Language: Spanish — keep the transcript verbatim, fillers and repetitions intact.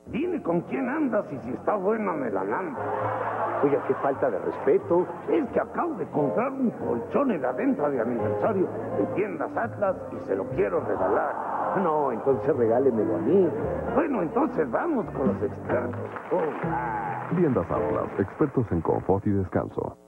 Dime con quién andas y si está buena me la lanzo. Oiga, qué falta de respeto. Es que acabo de comprar un colchón en la venta de aniversario de Tiendas Atlas y se lo quiero regalar. No, entonces regálemelo a mí. Bueno, entonces vamos con los expertos. Oh, ah. Tiendas Atlas, expertos en confort y descanso.